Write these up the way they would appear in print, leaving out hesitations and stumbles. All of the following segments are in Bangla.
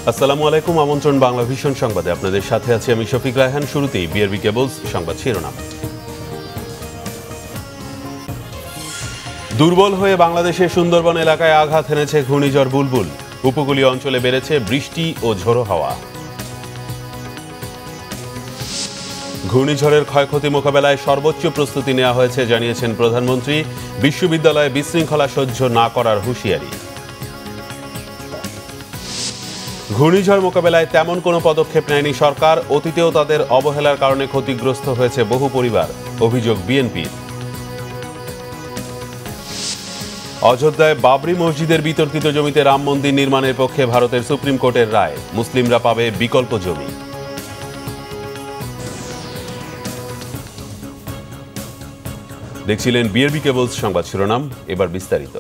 আসসালামু আলাইকুম, আমন্ত্রণ বাংলা ভিশন সংবাদে। আপনাদের সাথে আছি আমি শফিক রায়হান। শুরুতেই বিআরবি কেবলস সংবাদ শিরোনাম। দুর্বল হয়ে বাংলাদেশের সুন্দরবন এলাকায় আঘাত এনেছে ঘূর্ণিঝড় বুলবুল। উপকূলীয় অঞ্চলে বেড়েছে বৃষ্টি ও ঝোড়ো হাওয়া। ঘূর্ণিঝড়ের ক্ষয়ক্ষতি মোকাবেলায় সর্বোচ্চ প্রস্তুতি নেওয়া হয়েছে জানিয়েছেন প্রধানমন্ত্রী। বিশ্ববিদ্যালয়ে বিশৃঙ্খলা সহ্য না করার হুঁশিয়ারি। ঘূর্ণিঝড় মোকাবেলায় তেমন কোনো পদক্ষেপ নেয়নি সরকার। অতীতেও তাদের অবহেলার কারণে ক্ষতিগ্রস্ত হয়েছে বহু পরিবার, অভিযোগ বিএনপির। অযোধ্যায় বাবরি মসজিদের বিতর্কিত জমিতে রাম মন্দির নির্মাণের পক্ষে ভারতের সুপ্রিম কোর্টের রায়। মুসলিমরা পাবে বিকল্প জমি। দেখছিলেন বিআরবি কেবলস সংবাদ শিরোনাম, এবার বিস্তারিত।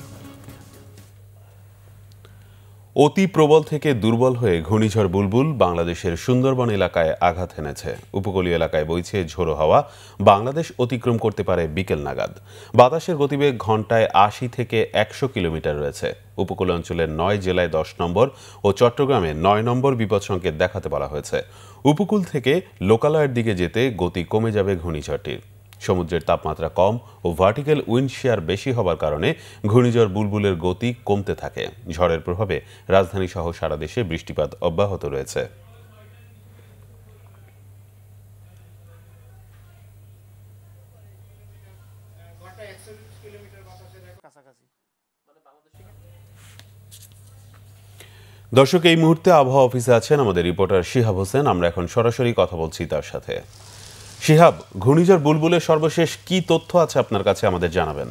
অতি প্রবল থেকে দুর্বল হয়ে ঘূর্ণিঝড় বুলবুল বাংলাদেশের সুন্দরবন এলাকায় আঘাত এনেছে। উপকূলীয় এলাকায় বইছে ঝোড়ো হাওয়া। বাংলাদেশ অতিক্রম করতে পারে বিকেল নাগাদ। বাতাসের গতিবেগ ঘন্টায় ৮০ থেকে ১০০ কিলোমিটার রয়েছে। উপকূল অঞ্চলের ৯ জেলায় ১০ নম্বর ও চট্টগ্রামে ৯ নম্বর বিপদ সংকেত দেখাতে বলা হয়েছে। উপকূল থেকে লোকালয়ের দিকে যেতে গতি কমে যাবে ঘূর্ণিঝড়টির। সমুদ্রের তাপমাত্রা কম ও ভার্টিক্যাল উইন্ড শেয়ার বেশি হবার কারণে ঘূর্ণিঝড় বুলবুলের গতি কমতে থাকে। ঝড়ের প্রভাবে রাজধানী সহ সারা দেশে বৃষ্টিপাত অব্যাহত রয়েছে। দর্শক, এই মুহূর্তে আবহাওয়া অফিসে আছেন আমাদের রিপোর্টার শিহাব হোসেন। আমরা এখন সরাসরি কথা বলছি তার সাথে। শিহাব, ঘূর্ণিঝড় বুলবুলের সর্বশেষ কি তথ্য আছে আপনার কাছে, আমাদের জানাবেন।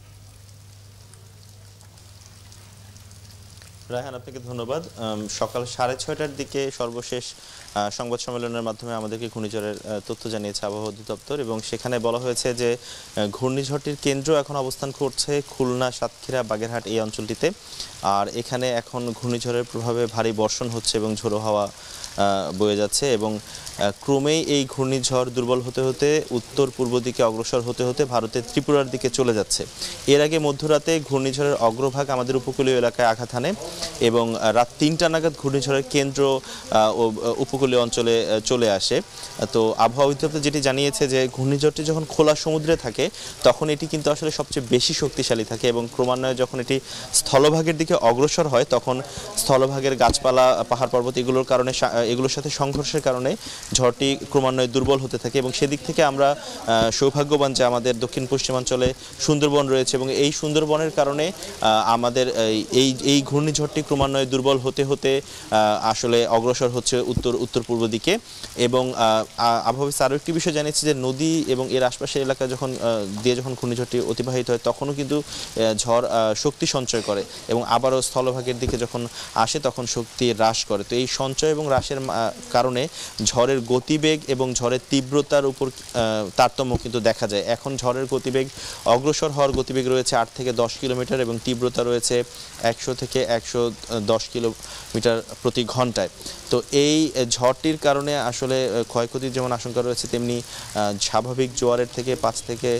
রায়হান, আপনাকে ধন্যবাদ। সকাল 6:30টার দিকে সর্বশেষ সংবাদ সম্মেলনের মাধ্যমে আমাদেরকে ঘূর্ণিঝড়ের তথ্য জানিয়েছে আবহাওয়া অধিদপ্তর, এবং সেখানে বলা হয়েছে যে ঘূর্ণিঝড়টির কেন্দ্র এখন অবস্থান করছে খুলনা, সাতক্ষীরা, বাগেরহাট এই অঞ্চলটিতে। আর এখানে এখন ঘূর্ণিঝড়ের প্রভাবে ভারী বর্ষণ হচ্ছে এবং ঝোড়ো হাওয়া বয়ে যাচ্ছে, এবং ক্রমেই এই ঘূর্ণিঝড় দুর্বল হতে হতে উত্তর পূর্ব দিকে অগ্রসর হতে হতে ভারতের ত্রিপুরার দিকে চলে যাচ্ছে। এর আগে মধ্যরাতে ঘূর্ণিঝড়ের অগ্রভাগ আমাদের উপকূলীয় এলাকায় আঘাত হানে, এবং রাত ৩টা নাগাদ ঘূর্ণিঝড়ের কেন্দ্র উপকূলীয় অঞ্চলে চলে আসে। তো আবহাওয়া অধিদপ্তর যেটি জানিয়েছে যে ঘূর্ণিঝড়টি যখন খোলা সমুদ্রে থাকে তখন এটি কিন্তু আসলে সবচেয়ে বেশি শক্তিশালী থাকে, এবং ক্রমান্বয়ে যখন এটি স্থলভাগের দিকে অগ্রসর হয় তখন স্থলভাগের গাছপালা, পাহাড় পর্বত এগুলোর সাথে সংঘর্ষের কারণে ঝড়টি ক্রমান্বয়ে দুর্বল হতে থাকে। এবং সেদিক থেকে আমরা সৌভাগ্যবান যে আমাদের দক্ষিণ পশ্চিমাঞ্চলে সুন্দরবন রয়েছে, এবং এই সুন্দরবনের কারণে আমাদের এই ঘূর্ণিঝড়টি ক্রমান্বয়ে দুর্বল হতে হতে আসলে অগ্রসর হচ্ছে উত্তর পূর্ব দিকে। এবং আবহাওয়া অফিস আরও একটি বিষয় জানিয়েছে যে নদী এবং এর আশপাশের এলাকা যখন ঘূর্ণিঝড়টি অতিবাহিত হয় তখনও কিন্তু ঝড় শক্তি সঞ্চয় করে, এবং আবারও স্থলভাগের দিকে যখন আসে তখন শক্তি হ্রাস করে। তো এই সঞ্চয় এবং হ্রাসের কারণে ঝড়ের গতিবেগ এবং ঝড়ের তীব্রতার উপর তারতম্য কিন্তু দেখা যায়। এখন ঝড়ের গতিবেগ, অগ্রসর হওয়ার গতিবেগ রয়েছে ৮ থেকে ১০ কিলোমিটার, এবং তীব্রতা রয়েছে ১০০ থেকে ১১০ কিলোমিটার প্রতি ঘন্টায়। তো এই ঝড়টির কারণে আসলে ক্ষয়ক্ষতির যেমন আশঙ্কা রয়েছে, তেমনি স্বাভাবিক জোয়ারের থেকে ৪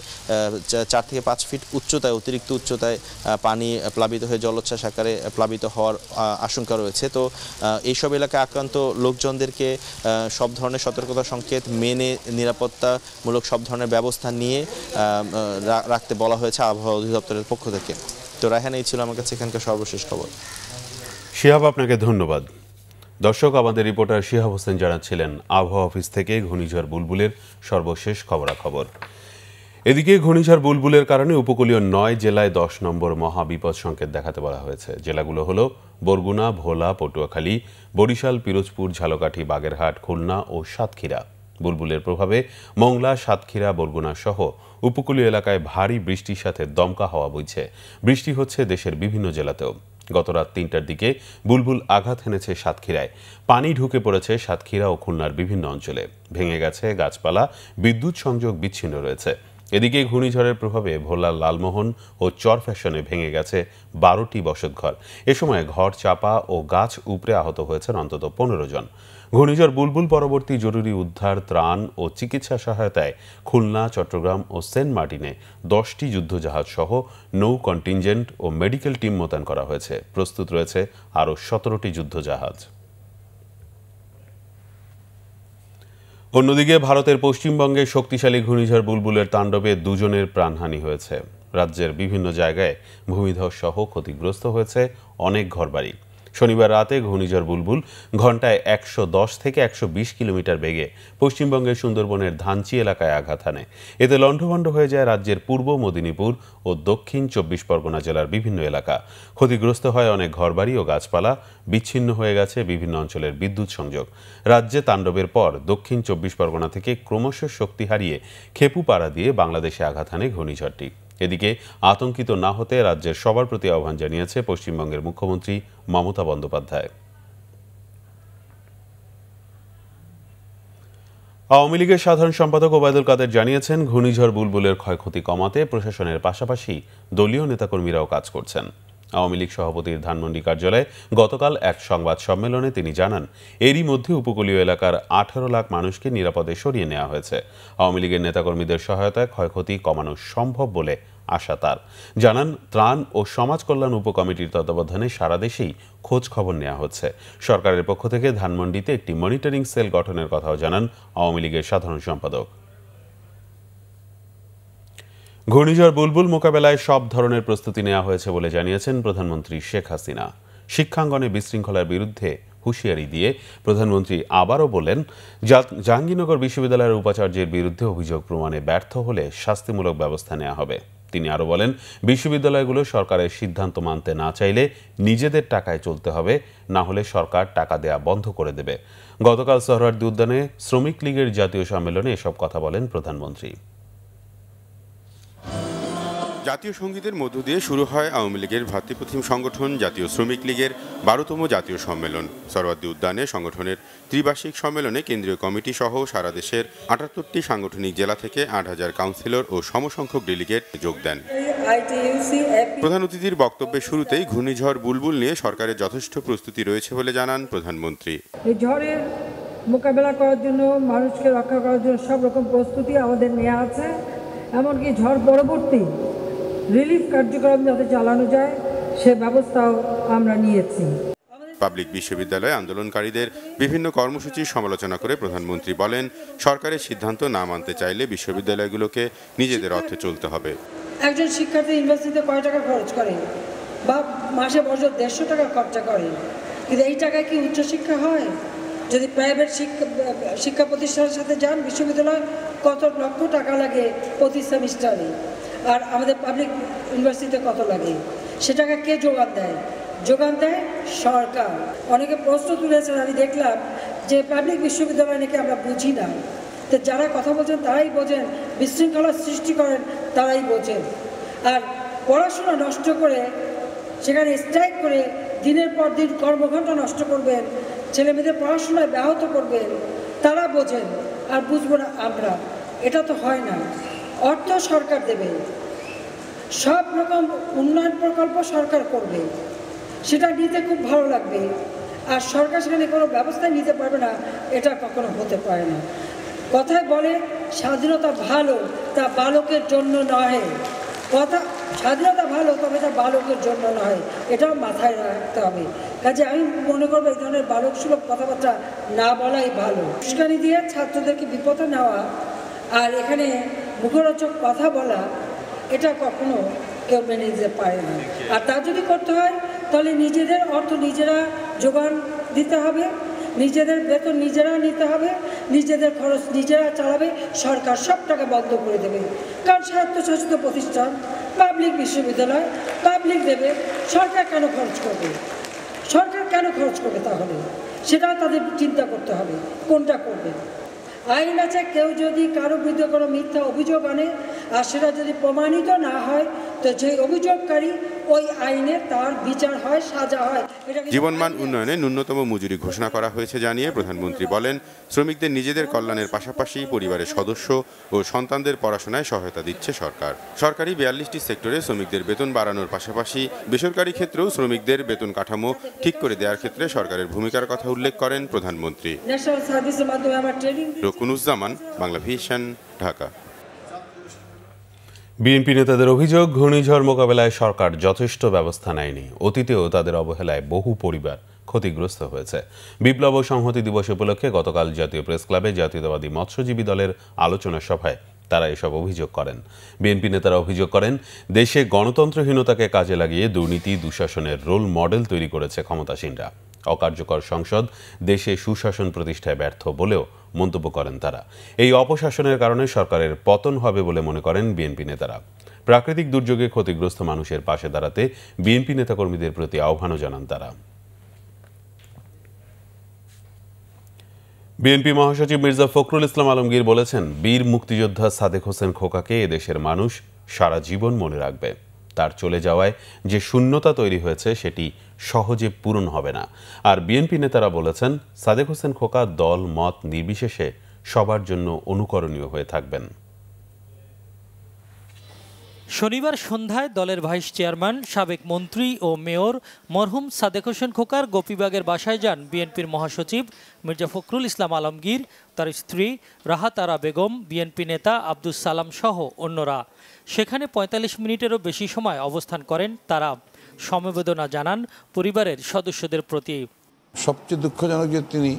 থেকে ৫ ফিট উচ্চতায়, অতিরিক্ত উচ্চতায় পানি প্লাবিত হয়ে জলোচ্ছ্বাস আকারে প্লাবিত হওয়ার আশঙ্কা রয়েছে। তো এইসব এলাকায় আক্রান্ত লোকজনদেরকে সব ধরনের সতর্কতা সংকেত মেনে নিরাপত্তামূলক সব ধরনের ব্যবস্থা নিয়ে রাখতে বলা হয়েছে আবহাওয়া অধিদপ্তরের পক্ষ থেকে। তো রায়হান, এই ছিল আমার কাছে এখানকার সর্বশেষ খবর। শিহাব, আপনাকে ধন্যবাদ। দর্শক, আমাদের রিপোর্টার শিহাব হোসেন জানাচ্ছিলেন আবহাওয়া অফিস থেকে ঘূর্ণিঝড় বুলবুলের সর্বশেষ খবরাখবর। এদিকে ঘূর্ণিঝড় বুলবুলের কারণে উপকূলীয় ৯ জেলায় ১০ নম্বর মহাবিপদ সংকেত দেখাতে বলা হয়েছে। জেলাগুলো হলো বরগুনা, ভোলা, পটুয়াখালী, বরিশাল, পিরোজপুর, ঝালকাঠি, বাগেরহাট, খুলনা ও সাতক্ষীরা। বুলবুলের প্রভাবে মংলা, সাতক্ষীরা, বরগুনা সহ উপকূলীয় এলাকায় ভারী বৃষ্টির সাথে দমকা হাওয়া বইছে। বৃষ্টি হচ্ছে দেশের বিভিন্ন জেলাতেও। গত রাত ৩টার দিকে বুলবুল আঘাত হেনেছে সাতক্ষীরায়। পানি ঢুকে পড়েছে সাতক্ষীরা ও খুলনার বিভিন্ন অঞ্চলে। ভেঙে গেছে গাছপালা, বিদ্যুৎ সংযোগ বিচ্ছিন্ন রয়েছে। এদিকে ঘূর্ণিঝড়ের প্রভাবে ভোলার লালমোহন ও চরফ্যাশনে ভেঙে গেছে ১২টি বসতঘর। এ সময় ঘর চাপা ও গাছ উপড়ে আহত হয়েছেন অন্তত ১৫ জন। ঘূর্ণিঝড় বুলবুল পরবর্তী জরুরি উদ্ধার, ত্রাণ ও চিকিৎসা সহায়তায় খুলনা, চট্টগ্রাম ও সেন্ট মার্টিনে ১০টি যুদ্ধজাহাজ সহ নৌ কন্টিনজেন্ট ও মেডিকেল টিম মোতায়েন করা হয়েছে। প্রস্তুত রয়েছে আরও ১৭টি যুদ্ধজাহাজ। অন্যদিকে ভারতের পশ্চিমবঙ্গে শক্তিশালী ঘূর্ণিঝড় বুলবুলের তাণ্ডবে দুজনের প্রাণহানি হয়েছে। রাজ্যের বিভিন্ন জায়গায় ভূমিধস সহ ক্ষতিগ্রস্ত হয়েছে অনেক ঘরবাড়ি। শনিবার রাতে ঘূর্ণিঝড় বুলবুল ঘন্টায় ১১০ থেকে ১২০ কিলোমিটার বেগে পশ্চিমবঙ্গের সুন্দরবনের ধানচি এলাকায় আঘাত হানে। এতে লণ্ডভণ্ড হয়ে যায় রাজ্যের পূর্ব মেদিনীপুর ও দক্ষিণ ২৪ পরগনা জেলার বিভিন্ন এলাকা। ক্ষতিগ্রস্ত হয় অনেক ঘরবাড়ি ও গাছপালা, বিচ্ছিন্ন হয়ে গেছে বিভিন্ন অঞ্চলের বিদ্যুৎ সংযোগ। রাজ্যে তাণ্ডবের পর দক্ষিণ ২৪ পরগনা থেকে ক্রমশ শক্তি হারিয়ে খেপুপাড়া দিয়ে বাংলাদেশে আঘাত হানে ঘূর্ণিঝড়টি। এদিকে আতঙ্কিত না হতে রাজ্যের সবার প্রতি আহ্বান জানিয়েছে পশ্চিমবঙ্গের মুখ্যমন্ত্রী মমতা বন্দ্যোপাধ্যায়। আওয়ামী লীগের সাধারণ সম্পাদক ওবায়দুল কাদের জানিয়েছেন, ঘূর্ণিঝড় বুলবুলের ক্ষয়ক্ষতি কমাতে প্রশাসনের পাশাপাশি দলীয় নেতাকর্মীরাও কাজ করছেন। আওয়ামী লীগ সভাপতির ধানমন্ডি কার্যালয়ে গতকাল এক সংবাদ সম্মেলনে তিনি জানান, এরই মধ্যে উপকূলীয় এলাকার ১৮ লাখ মানুষকে নিরাপদে সরিয়ে নেওয়া হয়েছে। আওয়ামী লীগের নেতাকর্মীদের সহায়তায় ক্ষয়ক্ষতি কমানো সম্ভব বলে আশা তার। জানান, ত্রাণ ও সমাজ কল্যাণ উপকমিটির তত্ত্বাবধানে সারা দেশেই খোঁজ খবর নেওয়া হচ্ছে। সরকারের পক্ষ থেকে ধানমন্ডিতে একটি মনিটরিং সেল গঠনের কথাও জানান আওয়ামী লীগের সাধারণ সম্পাদক। ঘূর্ণিঝড় বুলবুল মোকাবেলায় সব ধরনের প্রস্তুতি নেওয়া হয়েছে বলে জানিয়েছেন প্রধানমন্ত্রী শেখ হাসিনা। শিক্ষাঙ্গনে বিশৃঙ্খলার বিরুদ্ধে হুঁশিয়ারি দিয়ে প্রধানমন্ত্রী আবারও বলেন, জাহাঙ্গীরনগর বিশ্ববিদ্যালয়ের উপাচার্যের বিরুদ্ধে অভিযোগ প্রমাণে ব্যর্থ হলে শাস্তিমূলক ব্যবস্থা নেওয়া হবে। তিনি আরও বলেন, বিশ্ববিদ্যালয়গুলো সরকারের সিদ্ধান্ত মানতে না চাইলে নিজেদের টাকায় চলতে হবে, না হলে সরকার টাকা দেয়া বন্ধ করে দেবে। গতকাল সোহরাওয়ার্দী উদ্যানে শ্রমিক লীগের জাতীয় সম্মেলনে এসব কথা বলেন প্রধানমন্ত্রী। জাতীয় সঙ্গীতের মধ্য দিয়ে শুরু হয় আওয়ামী লীগের ভ্রাতৃপ্রতিম সংগঠন জাতীয় শ্রমিক লীগের ১২তম জাতীয় সম্মেলন। সোহরাওয়ার্দী উদ্যানে সংগঠনের ত্রিবার্ষিক সম্মেলনে কেন্দ্রীয় কমিটি সহ সারা দেশের ৭৮টি সাংগঠনিক জেলা থেকে ৮,০০০ কাউন্সিলর ও সমসংখ্যক ডেলিগেট যোগ দেন। প্রধান অতিথির বক্তব্যের শুরুতেই ঘূর্ণিঝড় বুলবুল নিয়ে সরকারের যথেষ্ট প্রস্তুতি রয়েছে বলে জানান প্রধানমন্ত্রী। এই ঝড়ের মোকাবেলা করার জন্য, মানুষকে রক্ষা করার জন্য সব রকম প্রস্তুতি আমাদের নেওয়া আছে। এমনকি ঝড় পরবর্তী রিলিফ কার্যক্রম যাতে চালানো যায় সে ব্যবস্থাও আমরা নিয়েছি। পাবলিক বিশ্ববিদ্যালয়ে আন্দোলনকারীদের বিভিন্ন কর্মসূচির সমালোচনা করে প্রধানমন্ত্রী বলেন, সরকারের সিদ্ধান্ত না মানতে চাইলে বিশ্ববিদ্যালয়গুলোকে নিজেদের অর্থে চলতে হবে। একজন শিক্ষার্থী ইউনিভার্সিটিতে কয় টাকা খরচ করে বা মাসে বছর ১৫০ টাকা খরচা করে, কিন্তু এই টাকায় কি উচ্চশিক্ষা হয়? যদি প্রাইভেট শিক্ষা প্রতিষ্ঠানের সাথে যান, বিশ্ববিদ্যালয় কত লক্ষ টাকা লাগে প্রতি সেমিস্টারে, আর আমাদের পাবলিক ইউনিভার্সিটিতে কত লাগে? সে টাকা কে যোগান দেয়? যোগান দেয় সরকার। অনেকে প্রশ্ন তুলেছেন, আমি দেখলাম যে পাবলিক বিশ্ববিদ্যালয় নাকি আমরা বুঝি না। তো যারা কথা বলছেন তারাই বোঝেন, বিশৃঙ্খলা সৃষ্টি করেন তারাই বোঝেন। আর পড়াশোনা নষ্ট করে, সেখানে স্ট্রাইক করে দিনের পর দিন কর্মঘণ্টা নষ্ট করবেন, ছেলেমেয়েদের পড়াশোনায় ব্যাহত করবেন, তারা বোঝেন। আর বুঝবো না আমরা? এটা তো হয় না। অর্থ সরকার দেবে, সব রকম উন্নয়ন প্রকল্প সরকার করবে, সেটা নিতে খুব ভালো লাগবে। আর সরকার সেখানে কোনো ব্যবস্থা নিতে পারবে না, এটা কখনো হতে পারে না। কথায় বলে স্বাধীনতা ভালো, তা বালকের জন্য নয়। কথা স্বাধীনতা ভালো, তবে এটা বালকের জন্য নয়, এটাও মাথায় রাখতে হবে। কাজে আমি মনে করবো এই ধরনের বালক সুলভ কথাবার্তা না বলাই ভালো। উস্কানি দিয়ে ছাত্রদেরকে বিপদে নেওয়া আর এখানে মুখরোচক কথা বলা, এটা কখনো কেউ মেনে নিতে পারে না। আর তা যদি করতে হয় তাহলে নিজেদের অর্থ নিজেরা যোগান দিতে হবে, নিজেদের বেতন নিজেরা নিতে হবে, নিজেদের খরচ নিজেরা চালাবে। সরকার সব টাকা বন্ধ করে দেবে, কারণ স্বায়ত্তশাসিত প্রতিষ্ঠান পাবলিক বিশ্ববিদ্যালয় পাবলিক দেবে, সরকার কেন খরচ করবে? সরকার কেন খরচ করবে? তাহলে সেটা তাদের চিন্তা করতে হবে কোনটা করবে। আইন আছে, কেউ যদি কারো বিরুদ্ধে কোনো মিথ্যা অভিযোগ আনে আর সেটা যদি প্রমাণিত না হয়, তো যে অভিযোগকারী ওই আইনে তার বিচার হয়, সাজা হয়। জীবনমান উন্নয়নে ন্যূনতম মজুরি ঘোষণা করা হয়েছে জানিয়ে প্রধানমন্ত্রী বলেন, শ্রমিকদের নিজেদের কল্যাণের পাশাপাশি পরিবারের সদস্য ও সন্তানদের পড়াশোনায় সহায়তা দিচ্ছে সরকার। সরকারি ৪২টি সেক্টরে শ্রমিকদের বেতন বাড়ানোর পাশাপাশি বেসরকারি ক্ষেত্রেও শ্রমিকদের বেতন কাঠামো ঠিক করে দেওয়ার ক্ষেত্রে সরকারের ভূমিকার কথা উল্লেখ করেন প্রধানমন্ত্রী। রকুনুজ্জামান, বাংলাভিশন, ঢাকা। বিএনপি নেতাদের অভিযোগ, ঘূর্ণিঝড় মোকাবেলায় সরকার যথেষ্ট ব্যবস্থা নেয়নি। অতীতেও তাদের অবহেলায় বহু পরিবার ক্ষতিগ্রস্ত হয়েছে। বিপ্লব ও সংহতি দিবস উপলক্ষে গতকাল জাতীয় প্রেস ক্লাবে জাতীয়তাবাদী মৎস্যজীবী দলের আলোচনা সভায় তারা এসব অভিযোগ করেন। বিএনপি নেতারা অভিযোগ করেন, দেশে গণতন্ত্রহীনতাকে কাজে লাগিয়ে দুর্নীতি দুঃশাসনের রোল মডেল তৈরি করেছে ক্ষমতাসীনরা। অকার্যকর সংসদ দেশে সুশাসন প্রতিষ্ঠায় ব্যর্থ বলেও মন্তব্য করেন তারা। এই অপশাসনের কারণে সরকারের পতন হবে বলে মনে করেন বিএনপি নেতারা। প্রাকৃতিক দুর্যোগে ক্ষতিগ্রস্ত মানুষের পাশে দাঁড়াতে বিএনপি নেতাকর্মীদের প্রতি আহ্বানও জানান তারা। বিএনপি মহাসচিব মির্জা ফখরুল ইসলাম আলমগীর বলেছেন, বীর মুক্তিযোদ্ধা সাদেক হোসেন খোকাকে এদেশের মানুষ সারা জীবন মনে রাখবে। তার চলে যাওয়ায় যে শূন্যতা তৈরি হয়েছে সেটি সহজে পূরণ হবে না। আর বিএনপি নেতারা বলেছেন, সাদেক হোসেন খোকা দল মত নির্বিশেষে সবার জন্য অনুকরণীয় হয়ে থাকবেন। শনিবার সন্ধ্যায় দলের ভাইস চেয়ারম্যান, সাবেক মন্ত্রী ও মেয়র মরহুম সাদেক হোসেন খোকার গোপীবাগের বাসায় যান বিএনপির মহাসচিব মির্জা ফখরুল ইসলাম আলমগীর, তার স্ত্রী রাহাত আরা বেগম, বিএনপি নেতা আব্দুস সালাম সহ অন্যরা। সেখানে ৪৫ মিনিটেরও বেশি সময় অবস্থান করেন তারা। সমবেদনা জানান পরিবারের সদস্যদের প্রতি। সবচেয়ে দুঃখজনক যে তিনি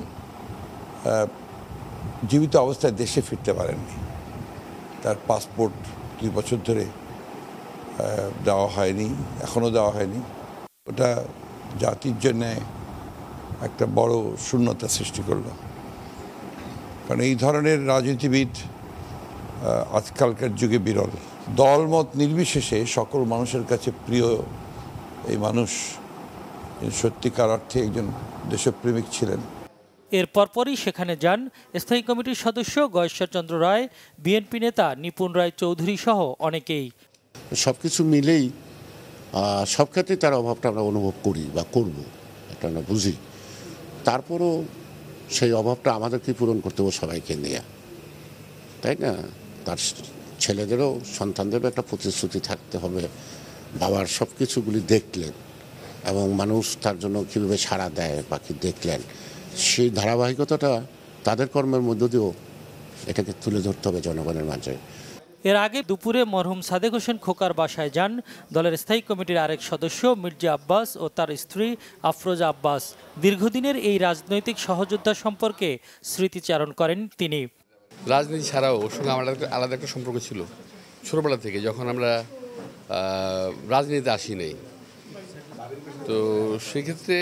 জীবিত অবস্থায় দেশে ফিরতে পারেননি। তার পাসপোর্ট ২ বছর ধরে দেওয়া হয়নি, এখনও দেওয়া হয়নি। ওটা জাতির জন্যে একটা বড় শূন্যতা সৃষ্টি করল। কারণ এই ধরনের রাজনীতিবিদ আজকালকার যুগে বিরল। দলমত নির্বিশেষে সকল মানুষের কাছে প্রিয় এই মানুষ সত্যিকার অর্থে একজন দেশপ্রেমিক ছিলেন। এর পরপরই সেখানে যান স্থায়ী কমিটির সদস্য গয়েশ্বরচন্দ্র রায়, বিএনপি নেতা নিপুণ রায় চৌধুরী সহ অনেকেই। সবকিছু মিলেই সব ক্ষেত্রে তার অভাবটা আমরা অনুভব করি বা করব, এটা আমরা বুঝি। তারপরও সেই অভাবটা আমাদেরকে পূরণ করতে হবে সবাইকে নিয়ে, তাই না? তার ছেলেদেরও, সন্তানদেরও একটা প্রতিশ্রুতি থাকতে হবে। বাবার সব কিছুগুলি দেখলেন এবং মানুষ তার জন্য কীভাবে সাড়া দেয় বা কি দেখলেন, সেই ধারাবাহিকতাটা তাদের কর্মের মধ্য দিয়েও এটাকে তুলে ধরতে হবে জনগণের মাঝে। এর আগে দুপুরে মরহুম সাদেক হোসেন খোকার বাসায় যান দলের স্থায়ী কমিটির আরেক সদস্য মির্জা আব্বাস ও তার স্ত্রী আফরোজা আব্বাস। দীর্ঘদিনের এই রাজনৈতিক সহযোদ্ধা সম্পর্কে স্মৃতিচারণ করেন তিনি। রাজনীতি ছাড়াও ওর সঙ্গে আমার আলাদা একটা সম্পর্ক ছিল ছোটবেলা থেকে, যখন আমরা রাজনীতিতে আসি নাই। তো সেক্ষেত্রে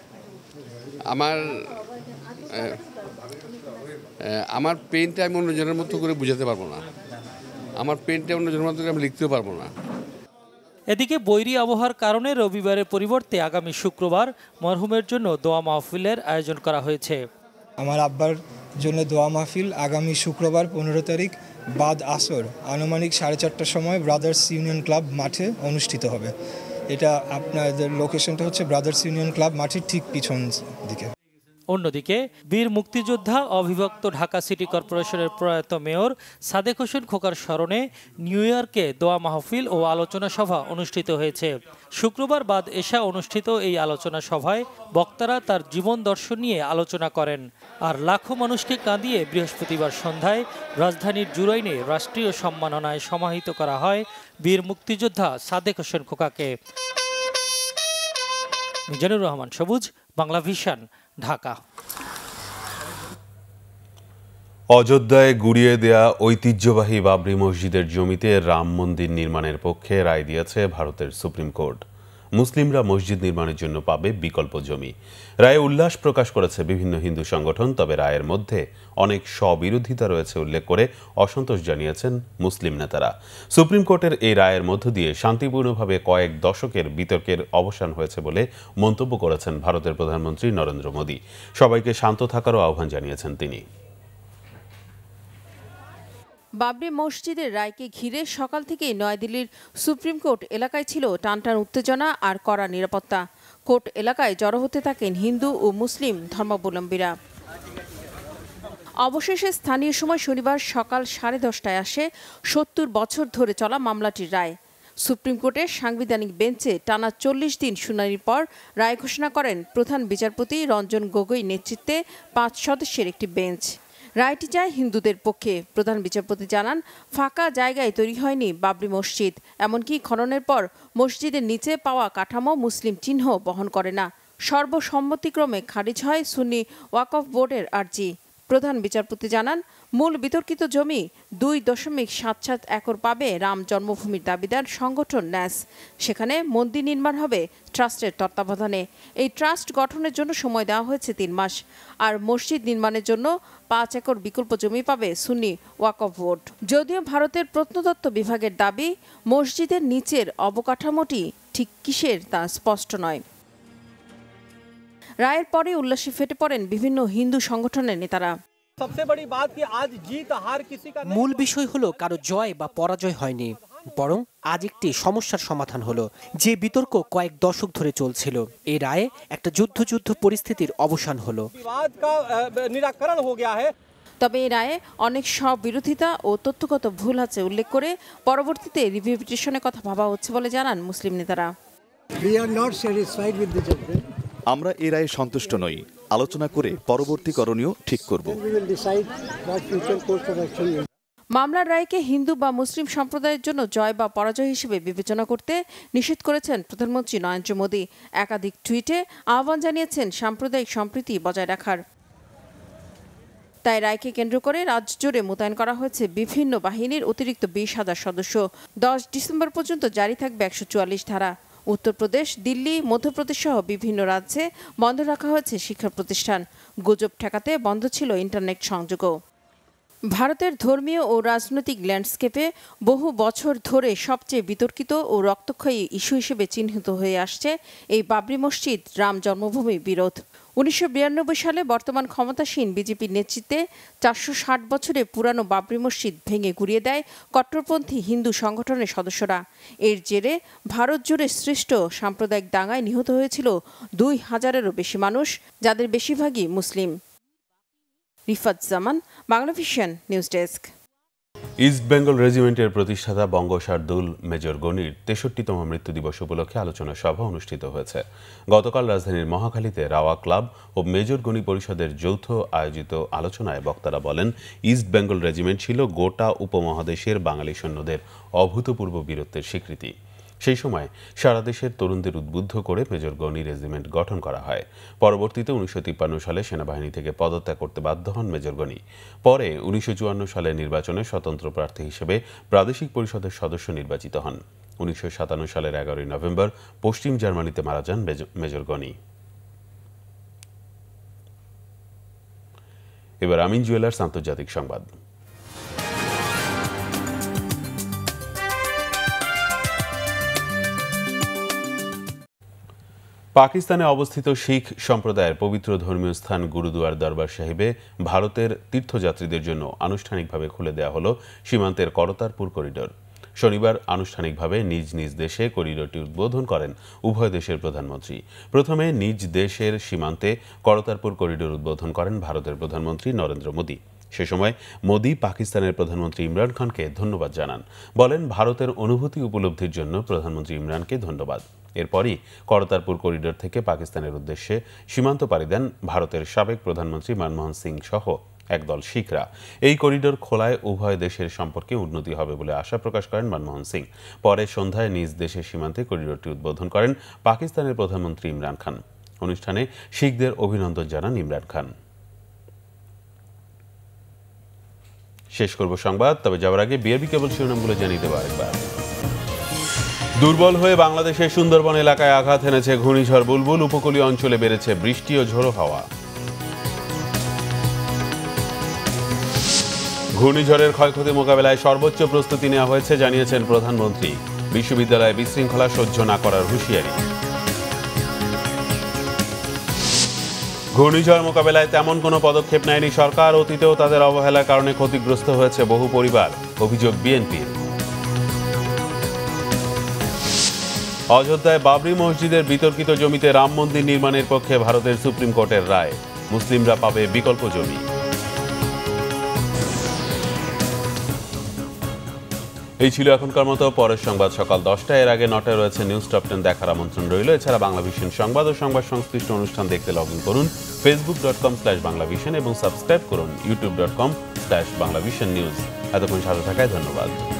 আমার পেনটা আমি অন্যজনের মতো করে বুঝাতে পারবো না, আমার পেনটা অন্যজনের মতো করে আমি লিখতেও পারবো না। এদিকে বৈরী আবহাওয়ার কারণে রবিবারের পরিবর্তে আগামী শুক্রবার মরহুমের জন্য দোয়া মাহফিলের আয়োজন করা হয়েছে। আমার আব্বার জন্য দোয়া মাহফিল আগামী শুক্রবার ১৫ তারিখ বাদ আসর আনুমানিক ৪:৩০টার সময় ব্রাদার্স ইউনিয়ন ক্লাব মাঠে অনুষ্ঠিত হবে। এটা আপনাদের লোকেশনটা হচ্ছে ব্রাদার্স ইউনিয়ন ক্লাব মাঠের ঠিক পিছন দিকে। অন্যদিকে বীর মুক্তিযোদ্ধা অবিভক্ত ঢাকা সিটি কর্পোরেশনের প্রয়াত মেয়র সাদেক হোসেন খোকার স্মরণে নিউ ইয়র্কে দোয়া মাহফিল ও আলোচনা সভা অনুষ্ঠিত হয়েছে। শুক্রবার বাদ এশা অনুষ্ঠিত এই আলোচনা সভায় বক্তারা তার জীবন দর্শন নিয়ে আলোচনা করেন। আর লাখো মানুষকে কাঁদিয়ে বৃহস্পতিবার সন্ধ্যায় রাজধানীর জুরাইনে রাষ্ট্রীয় সম্মাননায় সমাহিত করা হয় বীর মুক্তিযোদ্ধা সাদেক হোসেন খোকাকে। মিজানুর রহমান সবুজ, বাংলাভিশন, ঢাকা। অযোধ্যায় গুড়িয়ে দেয়া ঐতিহ্যবাহী বাবরি মসজিদের জমিতে রাম মন্দির নির্মাণের পক্ষে রায় দিয়েছে ভারতের সুপ্রিম কোর্ট। মুসলিমরা মসজিদ নির্মাণের জন্য পাবে বিকল্প জমি। রায়ে উল্লাস প্রকাশ করেছে বিভিন্ন হিন্দু সংগঠন, তবে রায়ের মধ্যে অনেক স্ববিরোধিতা রয়েছে উল্লেখ করে অসন্তোষ জানিয়েছেন মুসলিম নেতারা। সুপ্রিম কোর্টের এই রায়ের মধ্য দিয়ে শান্তিপূর্ণভাবে কয়েক দশকের বিতর্কের অবসান হয়েছে বলে মন্তব্য করেছেন ভারতের প্রধানমন্ত্রী নরেন্দ্র মোদী। সবাইকে শান্ত থাকারও আহ্বান জানিয়েছেন তিনি। বাবরি মসজিদের রায়কে ঘিরে সকাল থেকেই নয়াদিল্লির সুপ্রিম কোর্ট এলাকায় ছিল টানটান উত্তেজনা আর কড়া নিরাপত্তা। কোর্ট এলাকায় জড়ো হতে থাকেন হিন্দু ও মুসলিম ধর্মাবলম্বীরা। অবশেষে স্থানীয় সময় শনিবার সকাল 10:30টায় আসে 70 বছর ধরে চলা মামলাটির রায়। সুপ্রিম কোর্টের সাংবিধানিক বেঞ্চে টানা 40 দিন শুনানির পর রায় ঘোষণা করেন প্রধান বিচারপতি রঞ্জন গগৈ নেতৃত্বে 5 সদস্যের একটি বেঞ্চ। রায়টি যায় হিন্দুদের পক্ষে। প্রধান বিচারপতি জানান, ফাঁকা জায়গায় তৈরি হয়নি বাবরি মসজিদ, এমনকি খননের পর মসজিদের নিচে পাওয়া কাঠামো মুসলিম চিহ্ন বহন করে না। সর্বসম্মতিক্রমে খারিজ হয় সুন্নি ওয়াকফ বোর্ডের আর্জি। প্রধান বিচারপতি জানান, মূল বিতর্কিত জমি 2.77 একর পাবে রাম জন্মভূমির দাবিদার সংগঠন ন্যাস। সেখানে মন্দির নির্মাণ হবে ট্রাস্টের তত্ত্বাবধানে। এই ট্রাস্ট গঠনের জন্য সময় দেওয়া হয়েছে 3 মাস। আর মসজিদ নির্মাণের জন্য 5 একর বিকল্প জমি পাবে সুন্নি ওয়াকফ বোর্ড। যদিও ভারতের প্রত্নতত্ত্ব বিভাগের দাবি, মসজিদের নিচের অবকাঠামোটি ঠিক কিসের তা স্পষ্ট নয়। রায়ের পরে উল্লাসে ফেটে পড়েন বিভিন্ন হিন্দু সংগঠনের নেতারা। মূল বিষয় হলো কারো জয় বা পরাজয় হয়নি, বরং আজ একটি সমস্যার সমাধান হলো। যে বিতর্ক কয়েক দশক ধরে চলছিল, এই রায়ে একটা যুদ্ধ পরিস্থিতির অবসান হলো। তবে এই রায়ে অনেক বিরোধিতা ও তথ্যগত ভুল আছে উল্লেখ করে পরবর্তীতে রিভিউ পিটিশনের কথা ভাবা হচ্ছে বলে জানান মুসলিম নেতারা। আমরা এ রায়ে সন্তুষ্ট নই, আলোচনা করে পরবর্তী করণীয় ঠিক করব। মামলার রায়কে হিন্দু বা মুসলিম সম্প্রদায়ের জন্য জয় বা পরাজয় হিসেবে বিবেচনা করতে নিষেধ করেছেন প্রধানমন্ত্রী নরেন্দ্র মোদী। একাধিক টুইটে আহ্বান জানিয়েছেন সাম্প্রদায়িক সম্প্রীতি বজায় রাখার। তাই রায়কে কেন্দ্র করে রাজ্য জুড়ে মোতায়েন করা হয়েছে বিভিন্ন বাহিনীর অতিরিক্ত 20,000 সদস্য। 10 ডিসেম্বর পর্যন্ত জারি থাকবে 144 ধারা। উত্তরপ্রদেশ, দিল্লি, মধ্যপ্রদেশ সহ বিভিন্ন রাজ্যে বন্ধ রাখা হয়েছে শিক্ষা প্রতিষ্ঠান। গুজব ঠেকাতে বন্ধ ছিল ইন্টারনেট সংযোগও। ভারতের ধর্মীয় ও রাজনৈতিক ল্যান্ডস্কেপে বহু বছর ধরে সবচেয়ে বিতর্কিত ও রক্তক্ষয়ী ইস্যু হিসেবে চিহ্নিত হয়ে আসছে এই বাবরি মসজিদ রাম জন্মভূমি বিরোধ। 1992 সালে বর্তমান ক্ষমতাসীন বিজেপির নেতৃত্বে 460 বছরের পুরানো বাবরি মসজিদ ভেঙে গুড়িয়ে দেয় কট্টরপন্থী হিন্দু সংগঠনের সদস্যরা। এর জেরে ভারত জুড়ে সৃষ্ট সাম্প্রদায়িক দাঙ্গায় নিহত হয়েছিল 2000-এরও বেশি মানুষ, যাদের বেশিরভাগই মুসলিম। Rifat Zaman, Banglavision news desk. East Bengal রেজিমেন্টের প্রতিষ্ঠাতা বঙ্গ শার্দুল মেজর গনির 63তম মৃত্যু দিবস উপলক্ষে আলোচনা সভা অনুষ্ঠিত হয়েছে। গতকাল রাজধানীর মহাখালীতে রাওয়া ক্লাব ও মেজর গনি পরিষদের যৌথ আয়োজিত আলোচনায় বক্তারা বলেন, ইস্ট বেঙ্গল রেজিমেন্ট ছিল গোটা উপমহাদেশের বাঙালি সৈন্যদের অভূতপূর্ব বীরত্বের স্বীকৃতি। সেই সময় সারা দেশের তরুণদের উদ্বুদ্ধ করে মেজর গনি রেজিমেন্ট গঠন করা হয়। পরবর্তীতে 1953 সালে সেনাবাহিনী থেকে পদত্যাগ করতে বাধ্য হন মেজর গনি। পরে 1954 সালে নির্বাচনে স্বতন্ত্র প্রার্থী হিসেবে প্রাদেশিক পরিষদের সদস্য নির্বাচিত হন। 1957 সালের 11 নভেম্বর পশ্চিম জার্মানিতে মারা যান মেজর গনি। এবার আমিন জুয়েলার্স আন্তর্জাতিক সংবাদ। পাকিস্তানে অবস্থিত শিখ সম্প্রদায়ের পবিত্র ধর্মীয় স্থান গুরুদুয়ার দরবার সাহিবে ভারতের তীর্থযাত্রীদের জন্য আনুষ্ঠানিকভাবে খুলে দেওয়া হল সীমান্তের করতারপুর করিডোর। শনিবার আনুষ্ঠানিকভাবে নিজ নিজ দেশে করিডোরটি উদ্বোধন করেন উভয় দেশের প্রধানমন্ত্রী। প্রথমে নিজ দেশের সীমান্তে করতারপুর করিডোর উদ্বোধন করেন ভারতের প্রধানমন্ত্রী নরেন্দ্র মোদী। সে সময় মোদী পাকিস্তানের প্রধানমন্ত্রী ইমরান খানকে ধন্যবাদ জানান। বলেন, ভারতের অনুভূতি উপলব্ধির জন্য প্রধানমন্ত্রী ইমরানকে ধন্যবাদ। এরপরই করতারপুর করিডোর থেকে পাকিস্তানের উদ্দেশ্যে সীমান্ত পাড়ি দেন ভারতের সাবেক প্রধানমন্ত্রী মনমোহন সিং সহ একদল শিখরা। এই করিডোর খোলায় উভয় দেশের সম্পর্কে উন্নতি হবে বলে আশা প্রকাশ করেন মনমোহন সিং। পরে সন্ধ্যায় নিজ দেশের সীমান্তে করিডোরটি উদ্বোধন করেন পাকিস্তানের প্রধানমন্ত্রী ইমরান খান। অনুষ্ঠানে শিখদের অভিনন্দন জানান ইমরান খান। শেষ করব সংবাদ, তবে যাওয়ার আগে বিআরবি কেবল শিরোনামগুলো জানিয়ে দেব আরেকবার। দুর্বল হয়ে বাংলাদেশের সুন্দরবন এলাকায় আঘাত এনেছে ঘূর্ণিঝড় বুলবুল। উপকূলীয় অঞ্চলে বেড়েছে বৃষ্টি ও ঝোড়ো হাওয়া। ঘূর্ণিঝড়ের ক্ষয়ক্ষতি মোকাবেলায় সর্বোচ্চ প্রস্তুতি নেওয়া হয়েছে জানিয়েছেন প্রধানমন্ত্রী। বিশ্ববিদ্যালয়ে বিশৃঙ্খলা সহ্য না করার হুঁশিয়ারি। ঘূর্ণিঝড় মোকাবেলায় তেমন কোনো পদক্ষেপ নেয়নি সরকার। অতীতেও তাদের অবহেলার কারণে ক্ষতিগ্রস্ত হয়েছে বহু পরিবার, অভিযোগ বিএনপির। অযোধ্যায় বাবরি মসজিদের বিতর্কিত জমিতে রাম মন্দির নির্মাণের পক্ষে ভারতের সুপ্রিম কোর্টের রায়। মুসলিমরা পাবে বিকল্প জমি। এই ছিল এখনকার মতো। পরের সংবাদ সকাল 10টায়। এর আগে 9টায় রয়েছে নিউজ টপ 10 দেখার আমন্ত্রণ রইল। এছাড়া বাংলাভিশন সংবাদ ও সংবাদ সংশ্লিষ্ট অনুষ্ঠান দেখতে লগ ইন করুন facebook.com/বাংলাভিশন এবং সাবস্ক্রাইব করুন youtube.com/বাংলাভিশন নিউজ। এতক্ষণ সাথে থাকায় ধন্যবাদ।